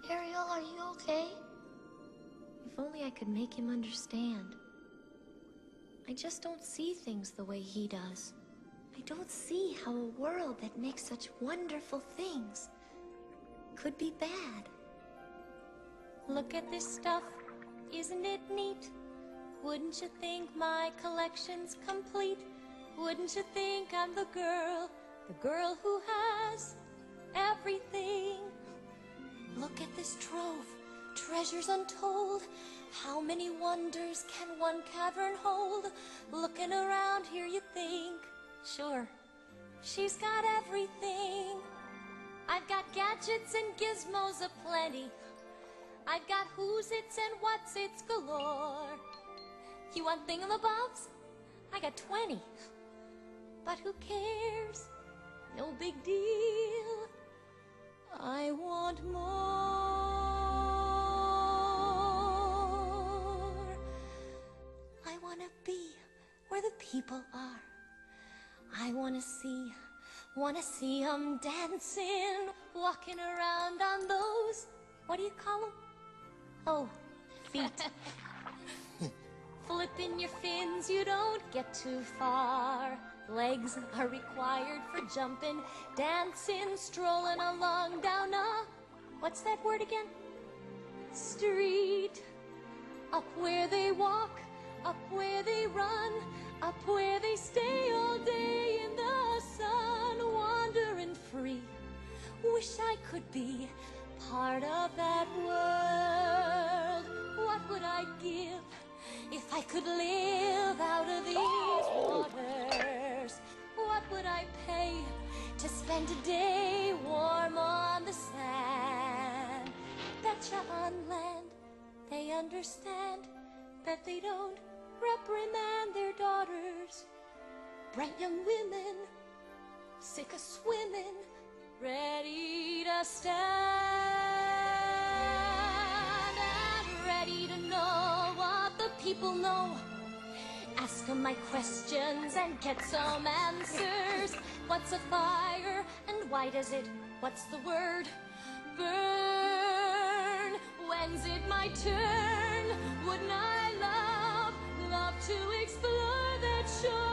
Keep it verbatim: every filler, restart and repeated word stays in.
Ariel, are you okay? If only I could make him understand. I just don't see things the way he does. I don't see how a world that makes such wonderful things could be bad. Look at this stuff, isn't it neat? Wouldn't you think my collection's complete? Wouldn't you think I'm the girl, the girl who has everything? Look at this trove, treasures untold. How many wonders can one cavern hold? Looking around here you think, sure, she's got everything. I've got gadgets and gizmos aplenty. I've got who's its and what's its galore. You want thingamabobs? I got twenty. But who cares? No big deal. I want more. I want to be where the people are. I want to see, want to see 'em dancing, walking around on those, what do you call them? Oh, feet. Flipping your fins, you don't get too far. Legs are required for jumping, dancing, strolling along down a, what's that word again? Street. Up where they walk, up where they run, up where they stay all day in the sun, wandering free. Wish I could be part of that world. What would I give if I could live out of these waters? What would I pay to spend a day warm on the sand? Betcha on land they understand that they don't reprimand their daughters. Bright young women, sick of swimming, ready to stand and ready to know what the people know. Ask them my questions and get some answers. What's a fire and why does it, what's the word, burn? When's it my turn? Wouldn't I love, love to explore that shore?